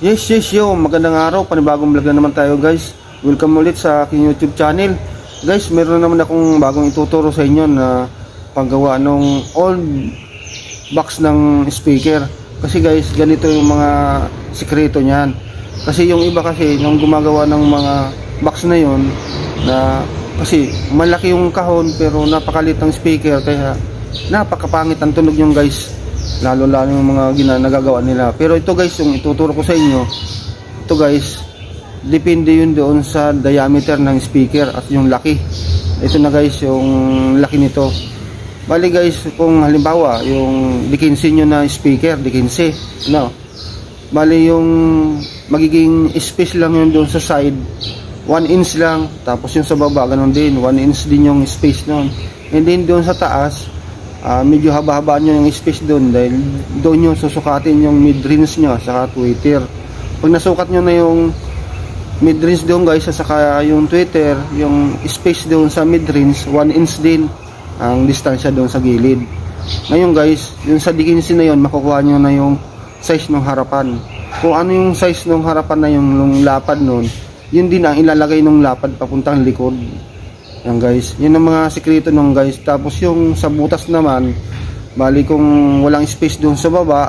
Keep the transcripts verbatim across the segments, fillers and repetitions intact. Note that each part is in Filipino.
Yes, yes, yo, magandang araw, panibagong vlog na naman tayo guys. Welcome ulit sa aking YouTube channel. Guys, meron naman akong bagong ituturo sa inyo na paggawa ng old box ng speaker. Kasi guys, ganito yung mga sikreto niyan. Kasi yung iba kasi, nung gumagawa ng mga box na yon, na kasi malaki yung kahon pero napakalit ang speaker, kaya napakapangit ang tunog yung guys. Lalo lalo yung mga ginagagawa nila. Pero ito guys, yung ituturo ko sa inyo, ito guys, depende yun doon sa diameter ng speaker at yung laki. Ito na guys, yung laki nito. Bali guys, kung halimbawa yung di fifteen nyo na speaker, di fifteen, no? Bali yung magiging space lang yun doon sa side, one inch lang. Tapos yung sa baba, ganun din, one inch din yung space nun. And then doon sa taas, Uh, medyo haba-habaan nyo yung space doon dahil doon nyo susukatin yung mid-range nyo saka tweeter. Pag nasukat nyo na yung mid-range doon guys saka yung tweeter, yung space doon sa mid-range one inch din ang distansya doon sa gilid. Ngayon guys, yung sa D fifteen na yun, makukuha nyo na yung size ng harapan. Kung ano yung size ng harapan na yung, yung lapad nun, yun din ang ilalagay ng lapad papuntang likod. Yan guys, yun ang mga sikreto nung guys. Tapos yung sa butas naman, bali kung walang space doon sa baba,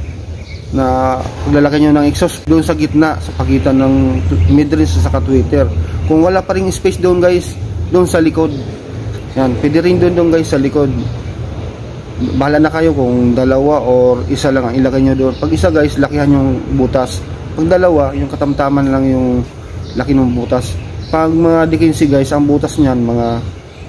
na lalagyan nyo ng exhaust doon sa gitna, sa pagitan ng mid-range sa tweeter. Kung wala pa rin space doon guys, doon sa likod. Yan, pwede rin doon doon guys sa likod. Bahala na kayo kung dalawa or isa lang ang ilagay nyo doon. Pag isa guys, lakihan yung butas. Pag dalawa, yung katamtaman lang yung laki ng butas. Pag mga D fifteen guys, ang butas niyan mga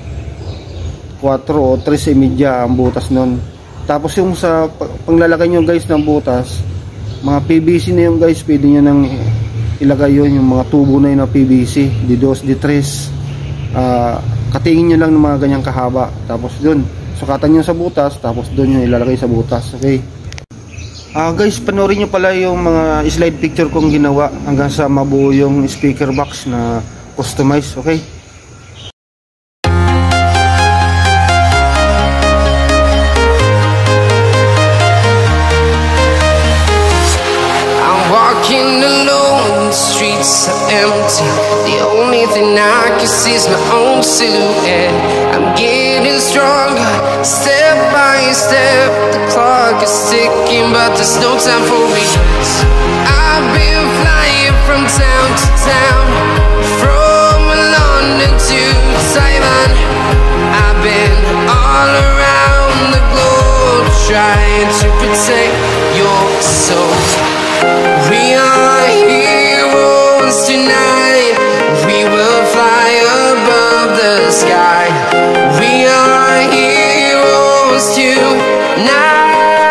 four o three e media ang butas nun. Tapos yung sa panglalagay nyo guys ng butas, mga P V C na yung guys, pwede nyo nang ilagay yun, yung mga tubo na yun na P V C, D two, D three. uh, Katingin nyo lang ng mga ganyang kahaba. Tapos dun, sukatan nyo sa butas, tapos dun nyo ilalagay sa butas. Okay. Uh, guys, panoorin nyo pala yung mga slide picture kong ginawa hanggang sa mabuo yung speaker box na customize, okay? I'm walking alone, the streets are empty. The only thing I can see is my own silhouette. I'm getting stronger, step by step. The clock is ticking, but there's no time for me. I've been flying from town to town, to Taiwan. I've been all around the globe trying to protect your soul. We are heroes tonight. We will fly above the sky. We are heroes tonight.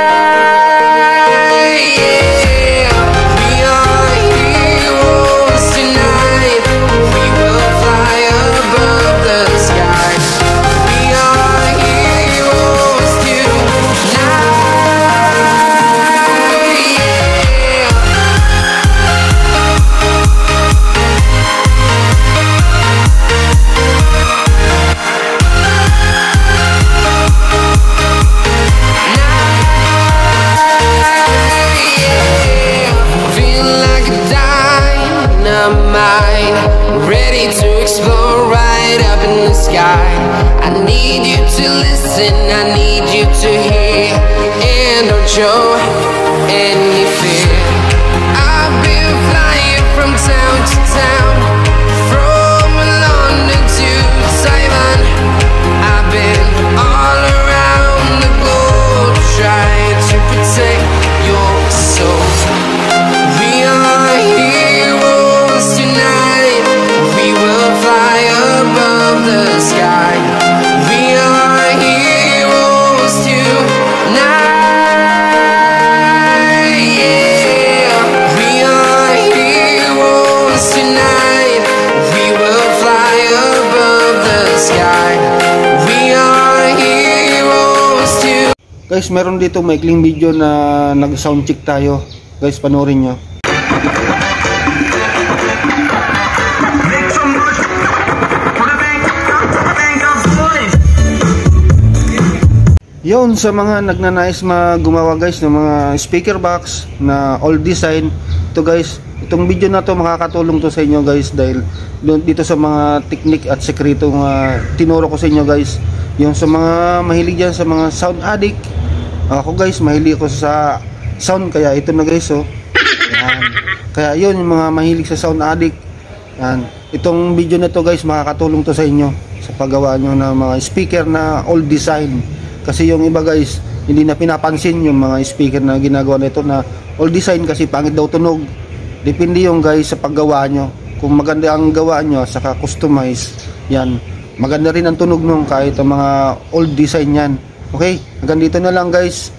Ready to explore right up in the sky. I need you to listen, I need you to hear, and don't show any fear. I've been flying from town to town, from London to Taiwan. I've been all around the globe trying to protect your soul. We are heroes tonight. We will fly above the sky. We are heroes tonight. Yeah, we are heroes tonight. We will fly above the sky. We are heroes tonight. Guys, meron dito maikling video na nag-sound check tayo. Guys, panoorin nyo. Yun, sa mga nagnanais gumawa guys ng mga speaker box na old design, ito guys, itong video na to makakatulong to sa inyo guys, dahil dito sa mga technique at sekreto uh, tinuro ko sa inyo guys. Yung sa mga mahilig dyan sa mga sound addict, ako guys mahilig ako sa sound, kaya ito na guys, oh. Yan. Kaya yun, yung mga mahilig sa sound addict, yan, itong video na to guys makakatulong to sa inyo sa paggawa nyo ng mga speaker na old design. Kasi yung iba guys, hindi na pinapansin yung mga speaker na ginagawa nito na old design kasi pangit daw tunog. Depende yung guys sa paggawa nyo. Kung maganda ang gawa nyo, saka customize, yan, maganda rin ang tunog nung kahit ang mga old design yan. Okay, hanggang dito na lang guys.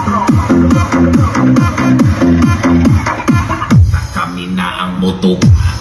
Kami na ang motor.